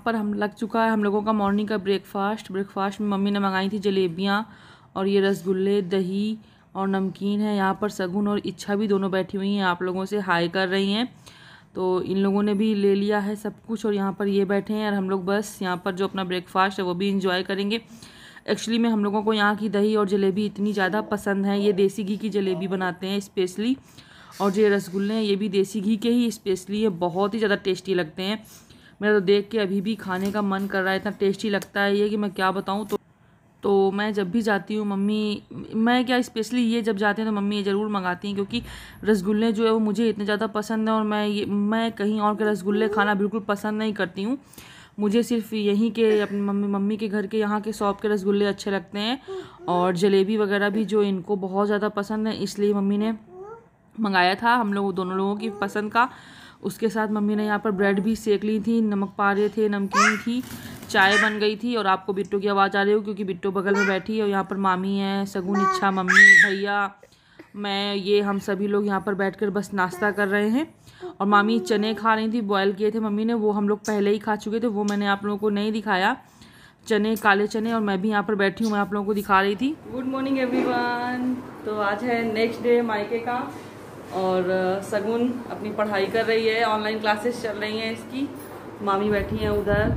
पर हम लग चुका है हम लोगों का मॉर्निंग का ब्रेकफास्ट में मम्मी ने मंगाई थी जलेबियाँ और ये रसगुल्ले, दही और नमकीन है। यहाँ पर सगुन और इच्छा भी दोनों बैठी हुई हैं, आप लोगों से हाय कर रही हैं। तो इन लोगों ने भी ले लिया है सब कुछ और यहाँ पर ये बैठे हैं और हम लोग बस यहाँ पर जो अपना ब्रेकफास्ट है वो भी इंजॉय करेंगे। एक्चुअली में हम लोगों को यहाँ की दही और जलेबी इतनी ज़्यादा पसंद है। ये देसी घी की जलेबी बनाते हैं स्पेशली, और जो ये रसगुल्ले हैं ये भी देसी घी के ही स्पेशली है, बहुत ही ज़्यादा टेस्टी लगते हैं। मेरा तो देख के अभी भी खाने का मन कर रहा है, इतना टेस्टी लगता है ये कि मैं क्या बताऊँ। तो मैं जब भी जाती हूँ मैं क्या स्पेशली ये जब जाते हैं तो मम्मी ये ज़रूर मंगाती हैं, क्योंकि रसगुल्ले जो है वो मुझे इतने ज़्यादा पसंद है और मैं कहीं और के रसगुल्ले खाना बिल्कुल पसंद नहीं करती हूँ। मुझे सिर्फ यहीं के अपनी मम्मी के घर के यहाँ के शॉप के रसगुल्ले अच्छे लगते हैं, और जलेबी वगैरह भी जो इनको बहुत ज़्यादा पसंद है, इसलिए मम्मी ने मंगाया था हम लोग दोनों लोगों की पसंद का। उसके साथ मम्मी ने यहाँ पर ब्रेड भी सेक ली थी, नमक पा रहे थे, नमकीन थी, चाय बन गई थी। और आपको बिट्टो की आवाज़ आ रही हो क्योंकि बिट्टो बगल में बैठी है, और यहाँ पर मामी है, सगुन, इच्छा, मम्मी, भैया, मैं, ये हम सभी लोग यहाँ पर बैठकर बस नाश्ता कर रहे हैं। और मामी चने खा रही थी, बॉयल किए थे मम्मी ने, वो हम लोग पहले ही खा चुके थे, वो मैंने आप लोगों को नहीं दिखाया। चने, काले चने, और मैं भी यहाँ पर बैठी हूँ, मैं आप लोगों को दिखा रही थी। Good morning everyone. तो आज है नेक्स्ट डे मायके का, और सगुन अपनी पढ़ाई कर रही है, ऑनलाइन क्लासेस चल रही हैं इसकी। मामी बैठी हैं उधर,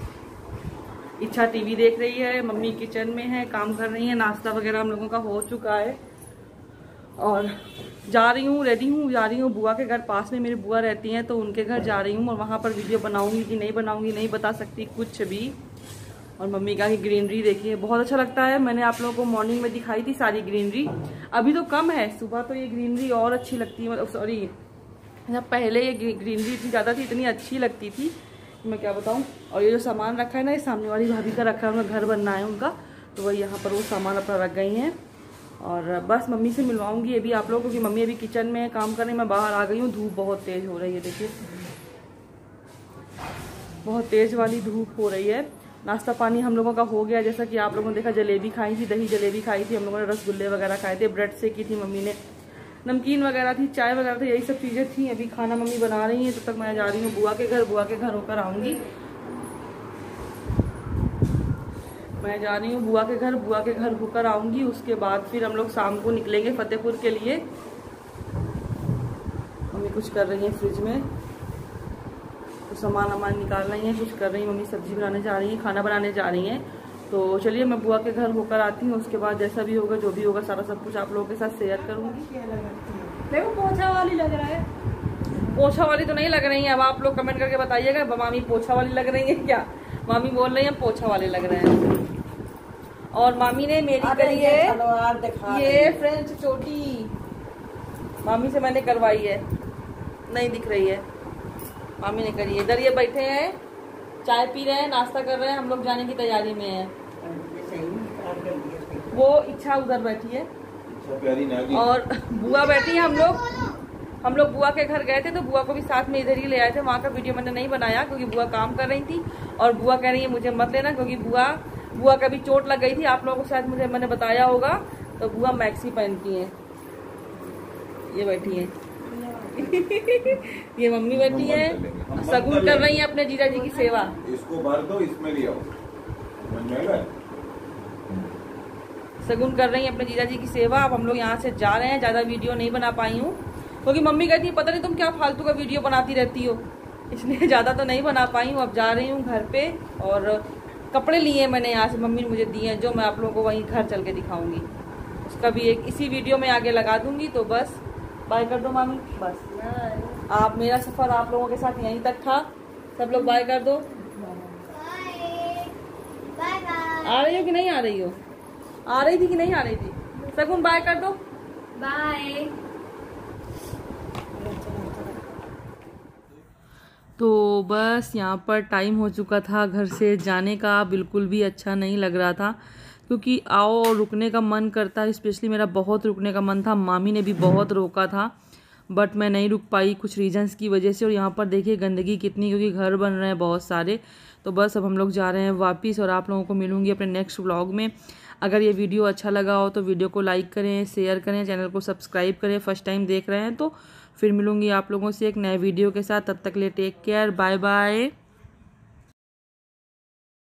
इच्छा टीवी देख रही है, मम्मी किचन में है, काम कर रही है। नाश्ता वगैरह हम लोगों का हो चुका है और जा रही हूँ, रेडी हूँ, जा रही हूँ बुआ के घर। पास में मेरी बुआ रहती हैं तो उनके घर जा रही हूँ, और वहाँ पर वीडियो बनाऊँगी कि नहीं बनाऊँगी नहीं बता सकती कुछ भी। और मम्मी का ग्रीनरी देखिए, बहुत अच्छा लगता है। मैंने आप लोगों को मॉर्निंग में दिखाई थी सारी ग्रीनरी, अभी तो कम है, सुबह तो ये ग्रीनरी और अच्छी लगती है। मतलब सॉरी, जब पहले ये ग्रीनरी इतनी ज़्यादा थी, इतनी अच्छी लगती थी, मैं क्या बताऊँ। और ये जो सामान रखा है ना, ये सामने वाली भाभी का रखा है, उनका घर बनना है उनका, तो वही यहाँ पर वो सामान अपना रख गई हैं। और बस मम्मी से मिलवाऊँगी अभी आप लोगों को, क्योंकि मम्मी अभी किचन में काम करने, मैं बाहर आ गई हूँ। धूप बहुत तेज़ हो रही है, देखिए बहुत तेज़ वाली धूप हो रही है। नाश्ता पानी हम लोगों का हो गया, जैसा कि आप लोगों ने देखा, जलेबी खाई थी, दही जलेबी खाई थी हम लोगों ने, रसगुल्ले वगैरह खाए थे, ब्रेड से की थी मम्मी ने, नमकीन वगैरह थी, चाय वगैरह थी, यही सब चीज़ें थी। अभी खाना मम्मी बना रही हैं, तब तक मैं जा रही हूँ बुआ के घर होकर आऊँगी। मैं जा रही हूँ बुआ के घर होकर आऊँगी। उसके बाद फिर हम लोग शाम को निकलेंगे फतेहपुर के लिए। मम्मी कुछ कर रही हैं फ्रिज में, कुछ सामान निकाल रही हैं, कुछ कर रही हैं। मम्मी सब्जी बनाने जा रही हैं, खाना बनाने जा रही हैं। तो चलिए मैं बुआ के घर होकर आती हूँ, उसके बाद जैसा भी होगा, जो भी होगा, सारा सब कुछ आप लोगों के साथ शेयर करूँगी। देखो पोछा वाली लग रहा है, पोछा वाली तो नहीं लग रही है। अब आप लोग कमेंट करके बताइएगा मामी पोछा वाली लग रही है क्या। मामी बोल रही है पोछा वाले लग रहे हैं। और मामी ने मेरी करी है ये फ्रेंच चोटी, मामी से मैंने करवाई है, नहीं दिख रही है, मामी ने करी है। इधर ये बैठे हैं, चाय पी रहे हैं, नाश्ता कर रहे हैं, हम लोग जाने की तैयारी में हैं। वो इच्छा उधर बैठी है और बुआ बैठी है। हम लोग बुआ के घर गए थे, तो बुआ को भी साथ में इधर ही ले आए थे। वहाँ का वीडियो मैंने नहीं बनाया क्योंकि बुआ काम कर रही थी, और बुआ कह रही है मुझे मत लेना, क्योंकि बुआ का भी चोट लग गई थी। आप लोगों को शायद मैंने बताया होगा। तो बुआ मैक्सी पहनती है, ये बैठी है ये मम्मी बैठी है, सगुन कर रही है अपने जीजा जी की सेवा। इसको भर दो, इसमें ले आओ, सगुन कर रही है अपने जीजा जी की सेवा। अब हम लोग यहाँ से जा रहे हैं, ज्यादा वीडियो नहीं बना पाई हूँ क्योंकि मम्मी कहती है पता नहीं तुम क्या फालतू का वीडियो बनाती रहती हो, इसलिए ज्यादा तो नहीं बना पाई हूँ। अब जा रही हूँ घर पे, और कपड़े लिए मैंने यहाँ से, मम्मी ने मुझे दिए हैं, जो मैं आप लोगों को वहीं घर चल के दिखाऊंगी। उसका भी एक इसी वीडियो में आगे लगा दूंगी। तो बस बाय कर दो मामी, बस आप, मेरा सफर आप लोगों के साथ यहीं तक था। सब लोग बाय कर दो। आ रही हो कि नहीं आ रही हो? आ रही थी कि नहीं आ रही थी? सगुन बाय कर दो। बाय। तो बस यहाँ पर टाइम हो चुका था घर से जाने का, बिल्कुल भी अच्छा नहीं लग रहा था क्योंकि आओ और रुकने का मन करता है। स्पेशली मेरा बहुत रुकने का मन था, मामी ने भी बहुत रोका था, बट मैं नहीं रुक पाई कुछ रीजंस की वजह से। और यहाँ पर देखिए गंदगी कितनी, क्योंकि घर बन रहे हैं बहुत सारे। तो बस अब हम लोग जा रहे हैं वापस, और आप लोगों को मिलूंगी अपने नेक्स्ट व्लॉग में। अगर ये वीडियो अच्छा लगा हो तो वीडियो को लाइक करें, शेयर करें, चैनल को सब्सक्राइब करें। फर्स्ट टाइम देख रहे हैं तो फिर मिलूंगी आप लोगों से एक नए वीडियो के साथ। तब तक के लिए टेक केयर, बाय बाय।